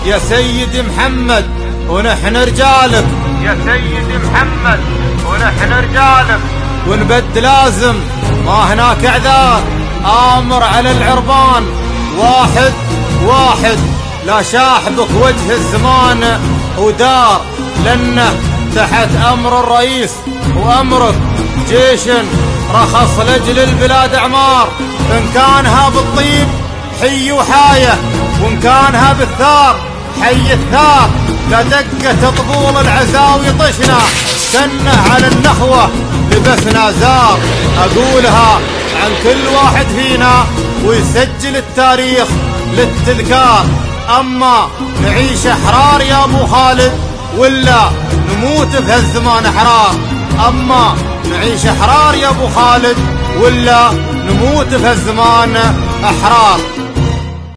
يا سيدي محمد ونحن رجالك، يا سيدي محمد ونحن رجالك، ونبد لازم ما هناك اعذار، آمر على العربان واحد واحد، لا شاحبك وجه الزمان ودار، لأنه تحت أمر الرئيس وأمرك جيش رخص لأجل البلاد أعمار، إن كانها بالطيب حي وحاية، وإن كانها بالثار حي الثار، لا دقة طبول العزاوي طشنا، سنه على النخوة لبسنا زار، أقولها عن كل واحد فينا ويسجل التاريخ للتذكار، أما نعيش أحرار يا أبو خالد ولا نموت في هالزمان أحرار، أما نعيش أحرار يا أبو خالد ولا نموت في هالزمان أحرار.